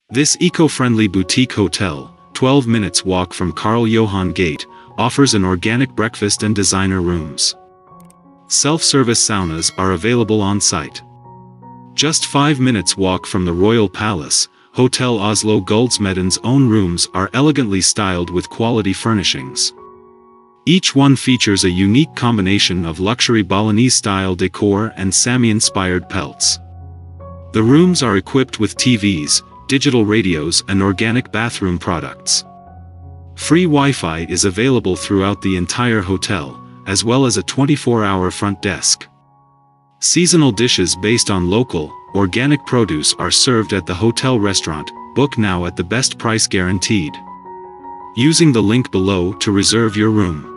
This eco-friendly boutique hotel, 12 minutes walk from Karl Johan Gate, offers an organic breakfast and designer rooms. Self-service saunas are available on site. Just 5 minutes walk from the Royal Palace, Hotel Oslo Guldsmeden's own rooms are elegantly styled with quality furnishings. Each one features a unique combination of luxury Balinese-style décor and Sami-inspired pelts. The rooms are equipped with TVs, digital radios and organic bathroom products. Free Wi-Fi is available throughout the entire hotel, as well as a 24-hour front desk. Seasonal dishes based on local, organic produce are served at the hotel restaurant. Book now at the best price guaranteed. Using the link below to reserve your room.